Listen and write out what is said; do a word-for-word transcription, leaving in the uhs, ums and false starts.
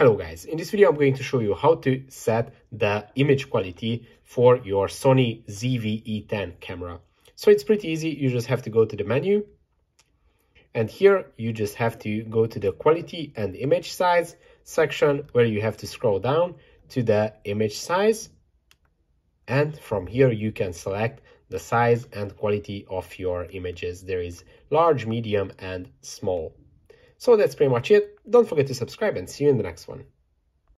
Hello guys, in this video I'm going to show you how to set the image quality for your Sony Z V E ten camera. So it's pretty easy. You just have to go to the menu, and here you just have to go to the quality and image size section, where you have to scroll down to the image size, and from here you can select the size and quality of your images. There is large, medium and small. So that's pretty much it. Don't forget to subscribe and see you in the next one.